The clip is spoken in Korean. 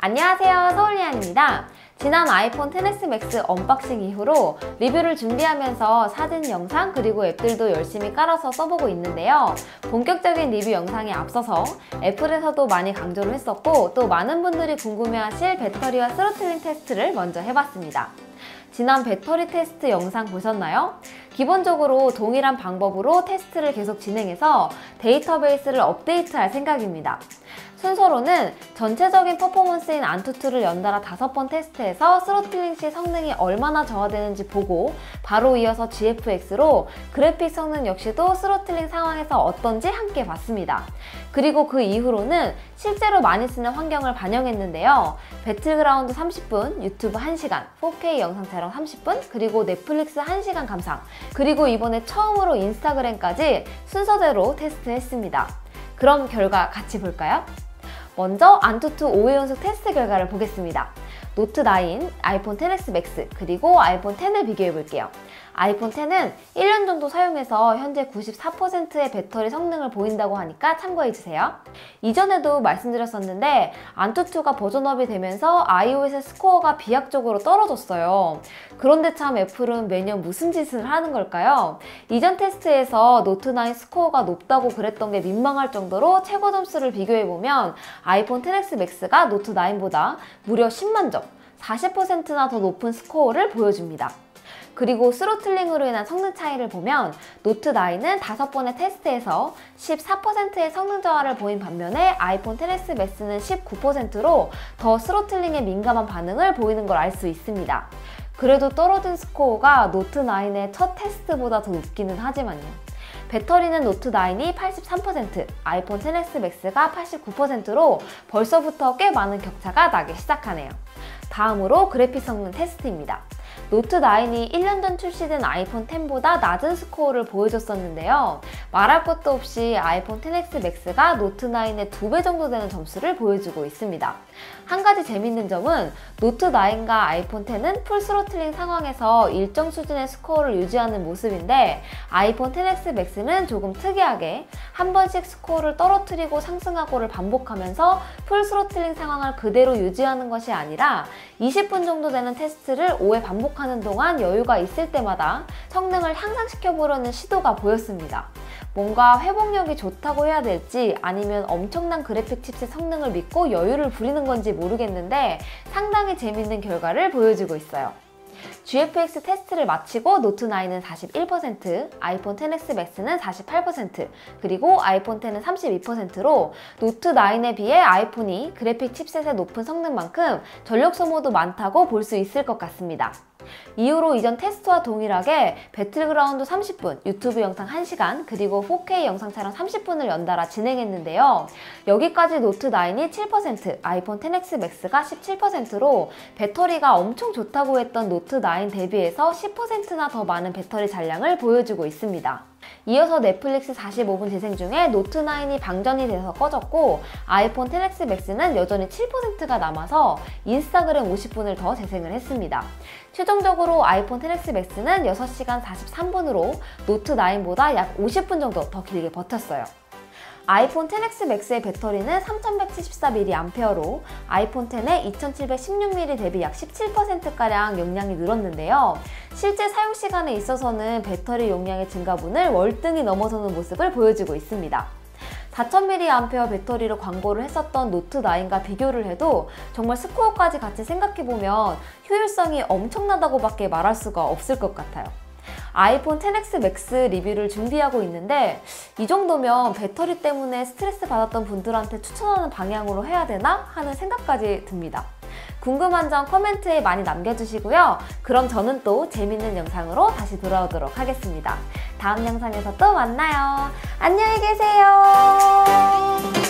안녕하세요, 서울리안입니다. 지난 아이폰 XS 맥스 언박싱 이후로 리뷰를 준비하면서 사진, 영상, 그리고 앱들도 열심히 깔아서 써보고 있는데요. 본격적인 리뷰 영상에 앞서서 애플에서도 많이 강조를 했었고 또 많은 분들이 궁금해하실 배터리와 스로틀링 테스트를 먼저 해봤습니다. 지난 배터리 테스트 영상 보셨나요? 기본적으로 동일한 방법으로 테스트를 계속 진행해서 데이터베이스를 업데이트할 생각입니다. 순서로는 전체적인 퍼포먼스인 안투투를 연달아 5번 테스트해서 스로틀링 시 성능이 얼마나 저하되는지 보고 바로 이어서 GFX로 그래픽 성능 역시도 스로틀링 상황에서 어떤지 함께 봤습니다. 그리고 그 이후로는 실제로 많이 쓰는 환경을 반영했는데요. 배틀그라운드 30분, 유튜브 1시간, 4K 영상 촬영 30분, 그리고 넷플릭스 1시간 감상, 그리고 이번에 처음으로 인스타그램까지 순서대로 테스트했습니다. 그럼 결과 같이 볼까요? 먼저 안투투 5회 연속 테스트 결과를 보겠습니다. 노트9, 아이폰 XS 맥스, 그리고 아이폰 X을 비교해 볼게요. 아이폰 X는 1년 정도 사용해서 현재 94%의 배터리 성능을 보인다고 하니까 참고해주세요. 이전에도 말씀드렸었는데 안투투가 버전업이 되면서 iOS 스코어가 비약적으로 떨어졌어요. 그런데 참 애플은 매년 무슨 짓을 하는 걸까요? 이전 테스트에서 노트9 스코어가 높다고 그랬던 게 민망할 정도로 최고 점수를 비교해보면 아이폰 XS 맥스가 노트9보다 무려 10만 점, 40%나 더 높은 스코어를 보여줍니다. 그리고 스로틀링으로 인한 성능 차이를 보면 노트9은 5번의 테스트에서 14%의 성능 저하를 보인 반면에 아이폰 XS 맥스는 19%로 더 스로틀링에 민감한 반응을 보이는 걸 알 수 있습니다. 그래도 떨어진 스코어가 노트9의 첫 테스트보다 더 높기는 하지만요. 배터리는 노트9이 83%, 아이폰 XS 맥스가 89%로 벌써부터 꽤 많은 격차가 나기 시작하네요. 다음으로 그래픽 성능 테스트입니다. 노트9이 1년 전 출시된 아이폰 X보다 낮은 스코어를 보여줬었는데요. 말할 것도 없이 아이폰 XS 맥스가 노트9의 2배 정도 되는 점수를 보여주고 있습니다. 한 가지 재밌는 점은 노트9과 아이폰 X는 풀 스로틀링 상황에서 일정 수준의 스코어를 유지하는 모습인데 아이폰 XS 맥스는 조금 특이하게 한 번씩 스코어를 떨어뜨리고 상승하고를 반복하면서 풀 스로틀링 상황을 그대로 유지하는 것이 아니라 20분 정도 되는 테스트를 5회 반복하는 동안 여유가 있을 때마다 성능을 향상시켜보려는 시도가 보였습니다. 뭔가 회복력이 좋다고 해야 될지 아니면 엄청난 그래픽 칩셋 성능을 믿고 여유를 부리는 건지 모르겠는데 상당히 재밌는 결과를 보여주고 있어요. GFX 테스트를 마치고 노트9은 41%, 아이폰 XS 맥스는 48%, 그리고 아이폰 X는 32%로 노트9에 비해 아이폰이 그래픽 칩셋의 높은 성능만큼 전력 소모도 많다고 볼 수 있을 것 같습니다. 이후로 이전 테스트와 동일하게 배틀그라운드 30분, 유튜브 영상 1시간, 그리고 4K 영상 촬영 30분을 연달아 진행했는데요. 여기까지 노트9이 7%, 아이폰 XS 맥스가 17%로 배터리가 엄청 좋다고 했던 노트9 대비해서 10%나 더 많은 배터리 잔량을 보여주고 있습니다. 이어서 넷플릭스 45분 재생 중에 노트9이 방전이 돼서 꺼졌고 아이폰 XS 맥스는 여전히 7%가 남아서 인스타그램 50분을 더 재생을 했습니다. 최종적으로 아이폰 XS 맥스는 6시간 43분으로 노트9보다 약 50분 정도 더 길게 버텼어요. 아이폰 XS 맥스의 배터리는 3174mAh로 아이폰 X의 2716mAh 대비 약 17%가량 용량이 늘었는데요. 실제 사용 시간에 있어서는 배터리 용량의 증가분을 월등히 넘어서는 모습을 보여주고 있습니다. 4000mAh 배터리로 광고를 했었던 노트9과 비교를 해도 정말 스코어까지 같이 생각해보면 효율성이 엄청나다고밖에 말할 수가 없을 것 같아요. 아이폰 XS 맥스 리뷰를 준비하고 있는데 이 정도면 배터리 때문에 스트레스 받았던 분들한테 추천하는 방향으로 해야 되나 하는 생각까지 듭니다. 궁금한 점 코멘트에 많이 남겨주시고요. 그럼 저는 또 재밌는 영상으로 다시 돌아오도록 하겠습니다. 다음 영상에서 또 만나요. 안녕히 계세요.